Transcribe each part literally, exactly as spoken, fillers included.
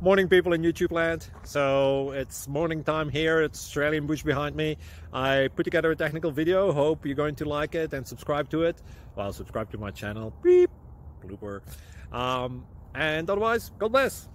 Morning, people in YouTube land. So it's morning time here. It's Australian bush behind me. I put together a technical video. Hope you're going to like it and subscribe to it. Well, subscribe to my channel. Beep, blooper. Um, and otherwise, God bless.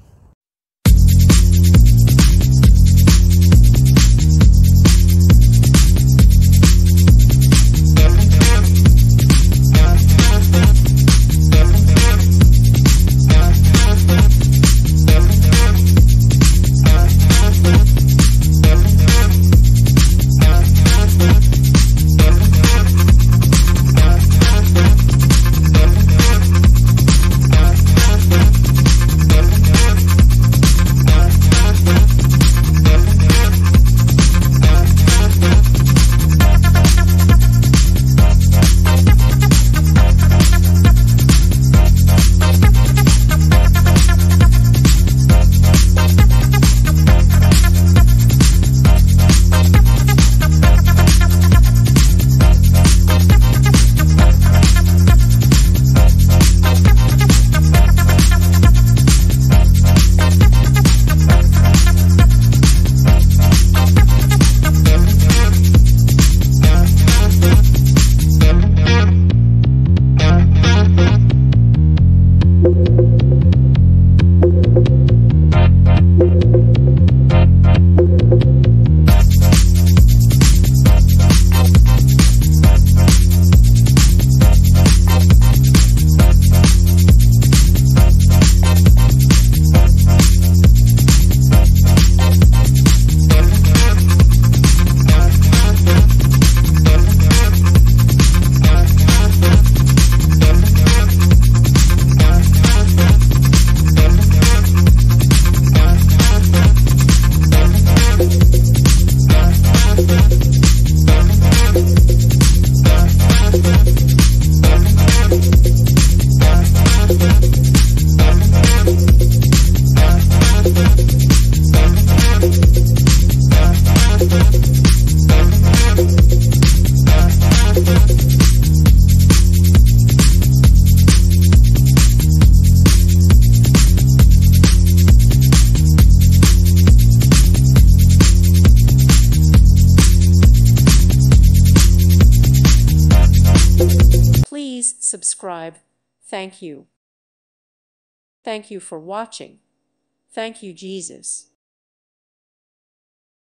Please subscribe. Thank you. Thank you for watching. Thank you, Jesus.